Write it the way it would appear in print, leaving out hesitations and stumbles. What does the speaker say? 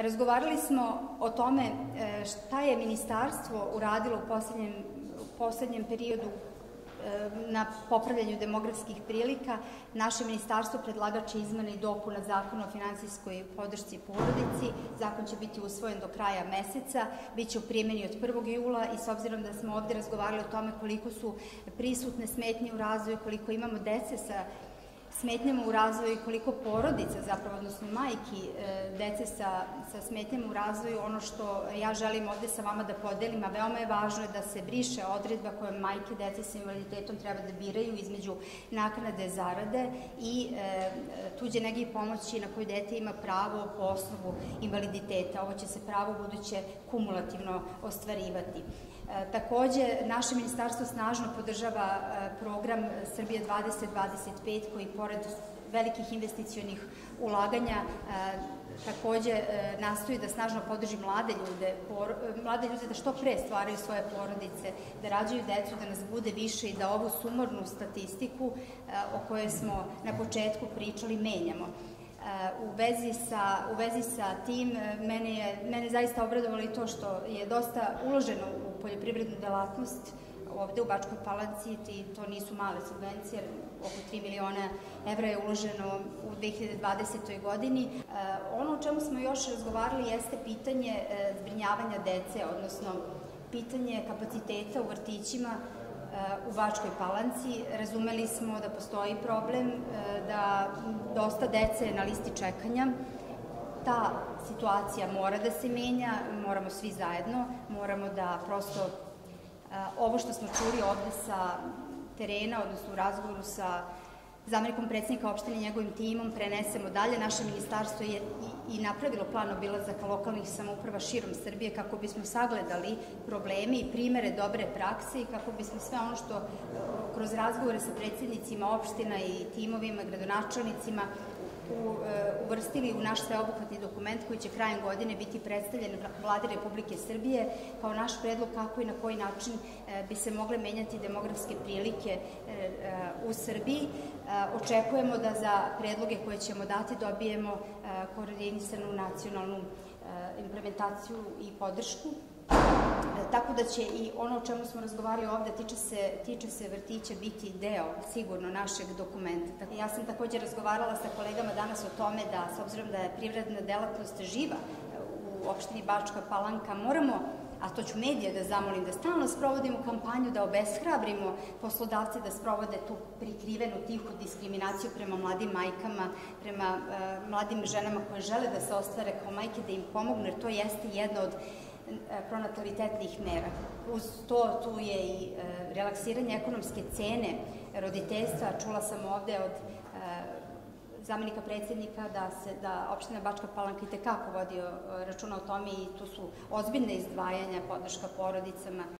Razgovarali smo o tome šta je ministarstvo uradilo u poslednjem periodu na popravljanju demografskih prilika. Naše ministarstvo predlagač izmena i dopuna Zakona o finansijskoj podršci porodici. Zakon će biti usvojen do kraja meseca, biće u primjeni od 1. jula i s obzirom da smo ovde razgovarali o tome koliko su prisutne smetnje u razvoju, koliko imamo dece sa smetnjama u razvoju i koliko porodica, zapravo, odnosno majki dece sa smetnjama u razvoju, ono što ja želim ovde sa vama da podelim, a veoma je važno da se briše odredba kojom majke dece sa invaliditetom treba da biraju između naknade zarade i tuđe nege i pomoći na koju dete ima pravo po osnovu invaliditeta. Ovo će se pravo buduće kumulativno ostvarivati. Takođe, naše ministarstvo snažno podržava program Srbija 2025 koji pored velikih investicionih ulaganja takođe nastoji da snažno podrži mlade ljude da što pre stvaraju svoje porodice, da rađaju decu, da nas bude više i da ovu sumornu statistiku o kojoj smo na početku pričali menjamo. U vezi sa tim, mene zaista obradovalo i to što je dosta uloženo u poljoprivrednu delatnost ovde u Bačkoj Palanci, i to nisu male subvencije, oko 3 miliona evra je uloženo u 2020. godini. Ono o čemu smo još razgovarali jeste pitanje zbrinjavanja dece, odnosno pitanje kapaciteta u vrtićima u Bačkoj Palanci. Razumeli smo da postoji problem, da dosta dece je na listi čekanja. Ta situacija mora da se menja, moramo svi zajedno, moramo da prosto ovo što smo čuli ovde sa terena, odnosno u razgovoru sa zamenikom predsednika opštine i njegovim timom, prenesemo dalje. Naše ministarstvo je i napravilo plan obilazaka lokalnih samouprava širom Srbije kako bismo sagledali probleme i primere dobre prakse i kako bismo sve ono što kroz razgovore sa predsednicima opština i timovima, gradonačelnicima uvrstili u naš sveobuhvatni dokument koji će krajem godine biti predstavljen Vladi Republike Srbije kao naš predlog kako i na koji način bi se mogle menjati demografske prilike u Srbiji. Očekujemo da za predloge koje ćemo dati dobijemo koordinisanu nacionalnu implementaciju i podršku. Tako da će i ono o čemu smo razgovarali ovde, tiče se vrtića, biti deo sigurno našeg dokumenta. Ja sam takođe razgovarala sa kolegama danas o tome da, s obzirom da je privredna delatnost živa u opštini Bačka Palanka, moramo, a to ću medije da zamolim, da stalno sprovodimo kampanju, da obeshrabrimo poslodavce da sprovode tu prikrivenu tihu diskriminaciju prema mladim majkama, prema mladim ženama koje žele da se ostvare kao majke, da im pomognu, jer to jeste jedna od pronatalitetnih mera. Uz to tu je i relaksiranje ekonomske cene roditeljstva. Čula sam ovde od zamenika predsednika da opština Bačka Palanka itekako vodi računa o tome i tu su ozbiljne izdvajanja, podrška porodicama.